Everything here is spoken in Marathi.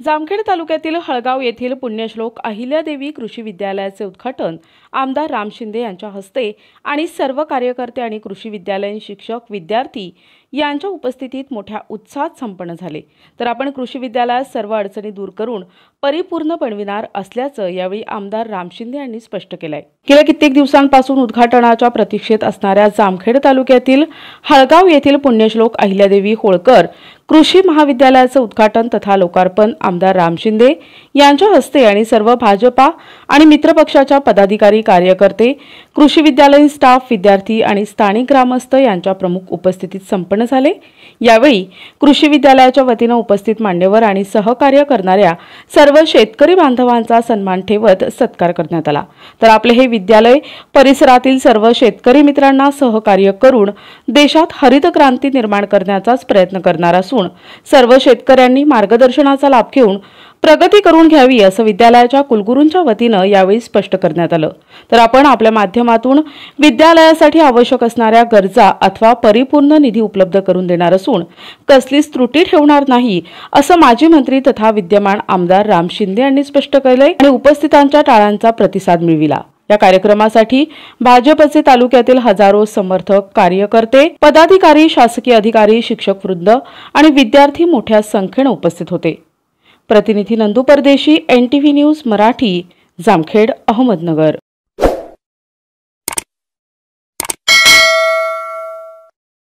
जामखेड तालुक्यातील हळगाव येथील पुण्यश्लोक अहिल्यादेवी कृषी विद्यालयाचे उद्घाटन आमदार राम शिंदे यांच्या हस्ते आणि सर्व कार्यकर्ते आणि कृषी विद्यालयीन शिक्षक विद्यार्थी यांच्या उपस्थितीत मोठ्या उत्साहात संपन्न झाले। तर आपण कृषी विद्यालयात सर्व अडचणी दूर करून परिपूर्ण बनविणार असल्याचं यावेळी आमदार राम शिंदे यांनी स्पष्ट केलंय। गेल्या कित्येक दिवसांपासून उद्घाटनाच्या प्रतीक्षेत असणाऱ्या जामखेड तालुक्यातील हळगाव येथील पुण्यश्लोक अहिल्यादेवी होळकर कृषी महाविद्यालयाचे उद्घाटन तथा लोकार्पण आमदार राम शिंदे यांच्या हस्ते आणि सर्व भाजपा आणि मित्रपक्षाच्या पदाधिकारी कार्यकर्ते कृषी विद्यालयीन स्टाफ विद्यार्थी आणि स्थानिक ग्रामस्थ यांच्या प्रमुख उपस्थितीत संपन्न झाले। यावेळी कृषी विद्यालयाच्या वतीने उपस्थित मान्यवर आणि सहकार्य करणाऱ्या सर्व शेतकरी बांधवांचा सन्मान ठेवत सत्कार करण्यात आला। तर आपले हे विद्यालय परिसरातील सर्व शेतकरी मित्रांना सहकार्य करून देशात हरित क्रांती निर्माण करण्याचाच प्रयत्न करणार असून सर्व शेतकऱ्यांनी मार्गदर्शनाचा लाभ घेऊन प्रगती करून घ्यावी असं विद्यालयाच्या कुलगुरूंच्या वतीने यावेळी स्पष्ट करण्यात आलं। तर आपण आपल्या माध्यमातून विद्यालयासाठी आवश्यक असणाऱ्या गरजा अथवा परिपूर्ण निधी उपलब्ध करून देणार असून कसलीच त्रुटी ठेवणार नाही असं माजी मंत्री तथा विद्यमान आमदार राम शिंदे यांनी स्पष्ट केले आणि उपस्थितांच्या टाळ्यांचा प्रतिसाद मिळविला। या कार्यक्रमासाठी भाजपचे तालुक्यातील हजारो समर्थक कार्यकर्ते पदाधिकारी शासकीय अधिकारी शिक्षक वृंद आणि विद्यार्थी मोठ्या संख्येने उपस्थित होते। प्रतिनिधी नंदू परदेशी NTV न्यूज मराठी जामखेड अहमदनगर।